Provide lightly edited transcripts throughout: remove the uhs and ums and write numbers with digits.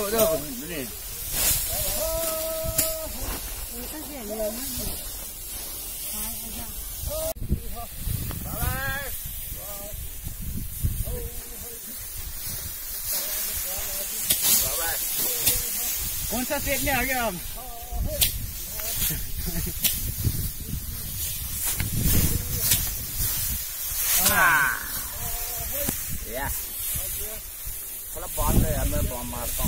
đâu này. Con sa tiết nhà kìa. Yeah. Kalau ball le, ame ball marta.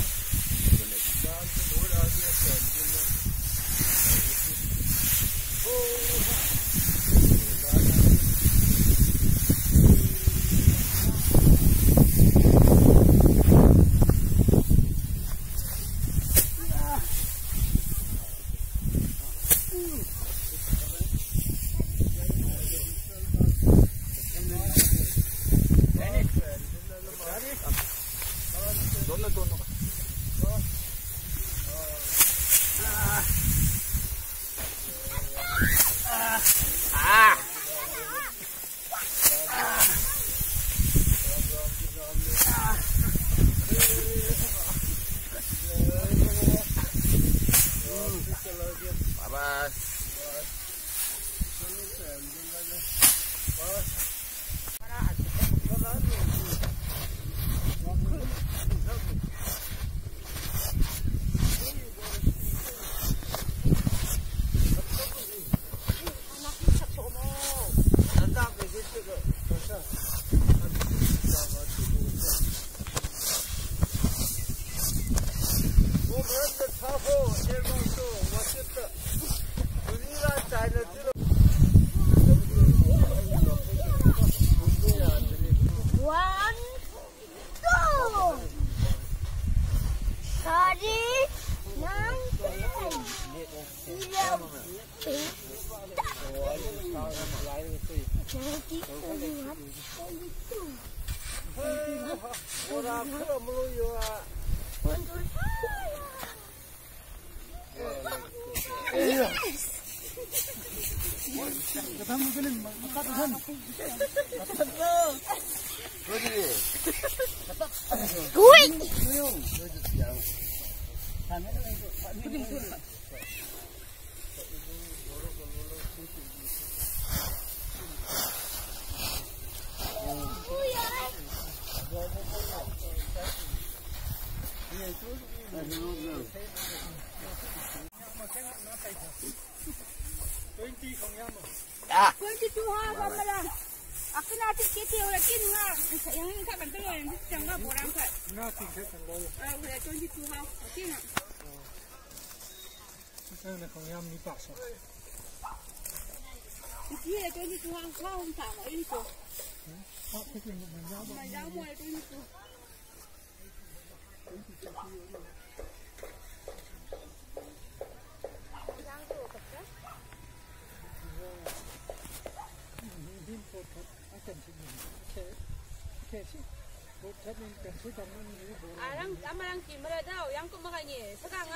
Amalang kimera daw, yang ko makanya. Sekarang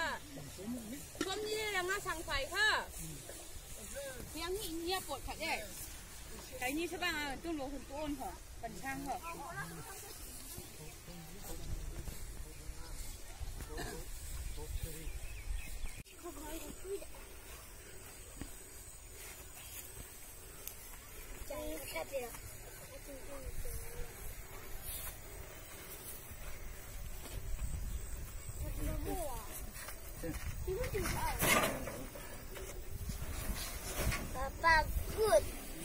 suam ni lang sang fai ha. Yang ni ini apa kat dia? Kai ni sebang tu lo hun tuon ho, pencang ho. Bagus.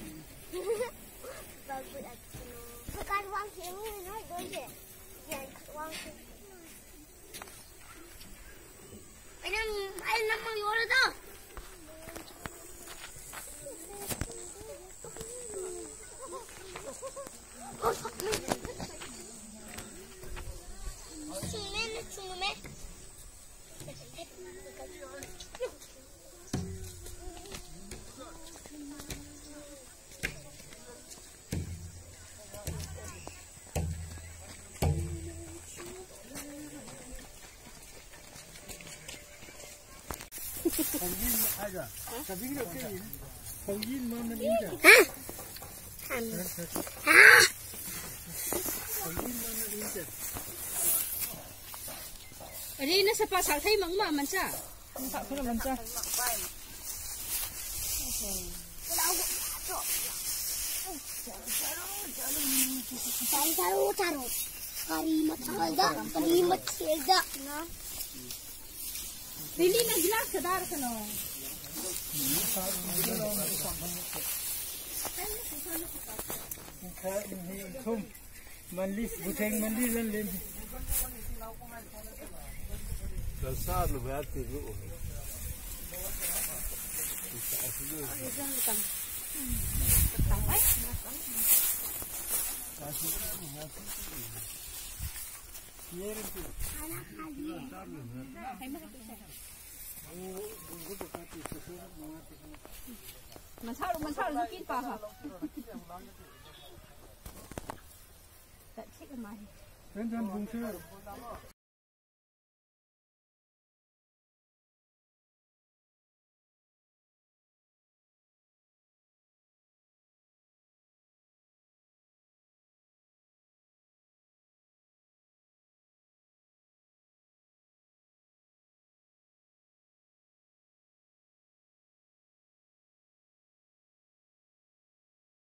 Bagus aku. Bukan wang sini, no, doje. Yang wang sini. Ay nama yora dah. Sini. Ini na sa pasal thay mang ma man sa. Sa ko naman sa. Taruh. Kalimat selda. Na. Pili na gilas sa dar ka no. Manlis buteng manlis lan len. Kasar lu berarti lu. Mình sao nó kín pa hả? That's it mày. Kan bungsu.